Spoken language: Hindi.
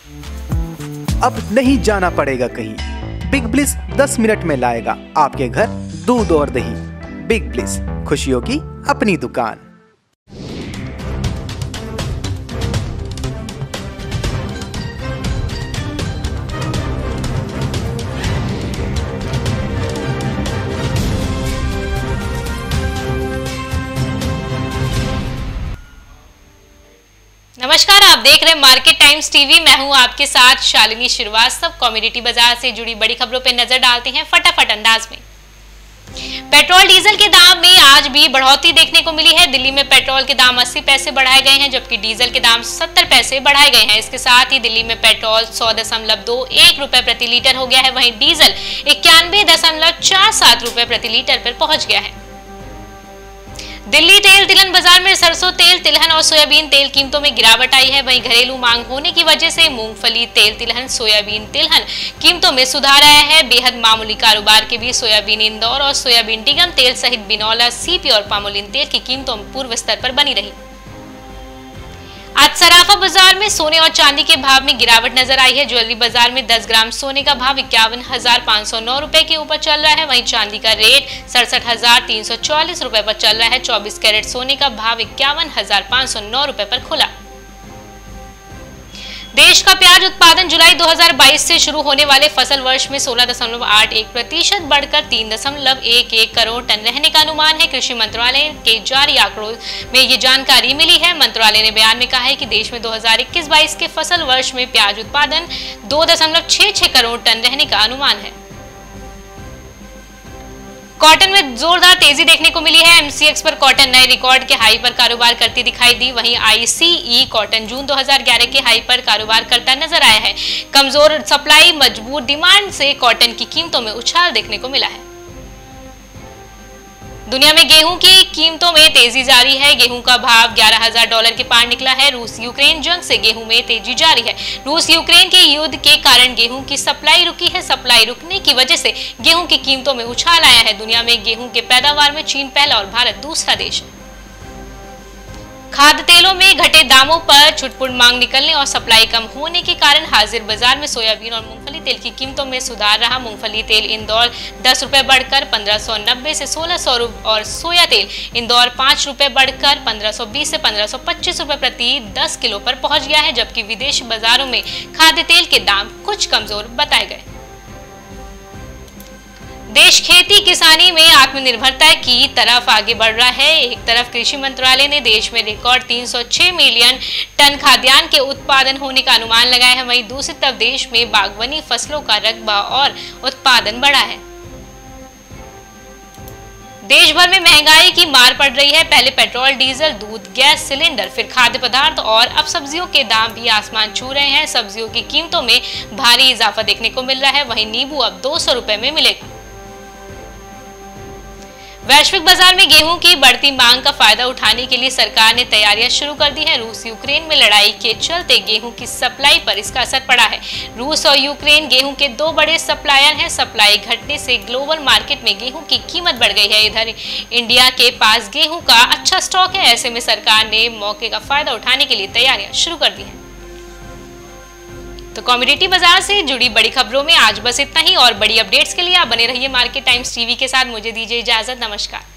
अब नहीं जाना पड़ेगा कहीं, बिग ब्लिस 10 मिनट में लाएगा आपके घर दूध और दही। बिग ब्लिस, खुशियों की अपनी दुकान। नमस्कार, आप देख रहे हैं मार्केट टाइम्स टीवी। मैं हूं आपके साथ शालिनी श्रीवास्तव। कमोडिटी बाजार से जुड़ी बड़ी खबरों पर नजर डालते हैं फटाफट अंदाज में। पेट्रोल डीजल के दाम में आज भी बढ़ोतरी देखने को मिली है। दिल्ली में पेट्रोल के दाम 80 पैसे बढ़ाए गए हैं, जबकि डीजल के दाम 70 पैसे बढ़ाए गए हैं। इसके साथ ही दिल्ली में पेट्रोल 100.21 रुपए प्रति लीटर हो गया है, वहीं डीजल 91.47 रुपए प्रति लीटर पर पहुंच गया है। दिल्ली तेल तिलहन बाजार में सरसों तेल, तिलहन और सोयाबीन तेल कीमतों में गिरावट आई है। वहीं घरेलू मांग होने की वजह से मूंगफली तेल तिलहन, सोयाबीन तिलहन कीमतों में सुधार आया है। बेहद मामूली कारोबार के बीच सोयाबीन इंदौर और सोयाबीन निगम तेल सहित बिनौला, सीपी और पामोलिन तेल की कीमतों में पूर्व स्तर पर बनी रही। आज सराफा बाजार में सोने और चांदी के भाव में गिरावट नजर आई है। ज्वेलरी बाजार में 10 ग्राम सोने का भाव 51,509 रुपए के ऊपर चल रहा है। वहीं चांदी का रेट 67,344 रुपए पर चल रहा है। 24 कैरेट सोने का भाव 51,509 रुपए पर खुला। देश का प्याज उत्पादन जुलाई 2022 से शुरू होने वाले फसल वर्ष में 16.81% बढ़कर 3.11 करोड़ टन रहने का अनुमान है। कृषि मंत्रालय के जारी आंकड़ों में ये जानकारी मिली है। मंत्रालय ने बयान में कहा है कि देश में 2021-22 के फसल वर्ष में प्याज उत्पादन 2.66 करोड़ टन रहने का अनुमान है। कॉटन में जोरदार तेजी देखने को मिली है। एमसीएक्स पर कॉटन नए रिकॉर्ड के हाई पर कारोबार करती दिखाई दी। वहीं आईसीई कॉटन जून 2011 के हाई पर कारोबार करता नजर आया है। कमजोर सप्लाई, मजबूत डिमांड से कॉटन की कीमतों में उछाल देखने को मिला है। दुनिया में गेहूं की कीमतों में तेजी जारी है। गेहूं का भाव $11,000 के पार निकला है। रूस यूक्रेन जंग से गेहूं में तेजी जारी है। रूस यूक्रेन के युद्ध के कारण गेहूं की सप्लाई रुकी है। सप्लाई रुकने की वजह से गेहूं की कीमतों में उछाल आया है। दुनिया में गेहूं के पैदावार में चीन पहला और भारत दूसरा देश है। खाद्य तेलों में घटे दामों पर छुटपुट मांग निकलने और सप्लाई कम होने के कारण हाजिर बाजार में सोयाबीन और मूंगफली तेल की कीमतों में सुधार रहा। मूंगफली तेल इंदौर 10 रुपए बढ़कर 1590 से 1600 और सोया तेल इंदौर 5 रुपए बढ़कर 1520 से 1525 रुपए प्रति 10 किलो पर पहुंच गया है। जबकि विदेशी बाजारों में खाद्य तेल के दाम कुछ कमजोर बताए गए। देश खेती किसानी में आत्मनिर्भरता की तरफ आगे बढ़ रहा है। एक तरफ कृषि मंत्रालय ने देश में रिकॉर्ड 306 मिलियन टन खाद्यान्न के उत्पादन होने का अनुमान लगाया है, वहीं दूसरी तरफ देश में बागवानी फसलों का रकबा और उत्पादन बढ़ा है। देश भर में महंगाई की मार पड़ रही है। पहले पेट्रोल, डीजल, दूध, गैस सिलेंडर, फिर खाद्य पदार्थ और अब सब्जियों के दाम भी आसमान छू रहे हैं। सब्जियों की कीमतों में भारी इजाफा देखने को मिल रहा है। वहीं नींबू अब 200 रुपए में मिलेगा। वैश्विक बाजार में गेहूं की बढ़ती मांग का फायदा उठाने के लिए सरकार ने तैयारियां शुरू कर दी है। रूस यूक्रेन में लड़ाई के चलते गेहूं की सप्लाई पर इसका असर पड़ा है। रूस और यूक्रेन गेहूं के दो बड़े सप्लायर हैं। सप्लाई घटने से ग्लोबल मार्केट में गेहूं की कीमत बढ़ गई है। इधर इंडिया के पास गेहूं का अच्छा स्टॉक है। ऐसे में सरकार ने मौके का फायदा उठाने के लिए तैयारियां शुरू कर दी है। तो कमोडिटी बाजार से जुड़ी बड़ी खबरों में आज बस इतना ही। और बड़ी अपडेट्स के लिए आप बने रहिए मार्केट टाइम्स टीवी के साथ। मुझे दीजिए इजाजत। नमस्कार।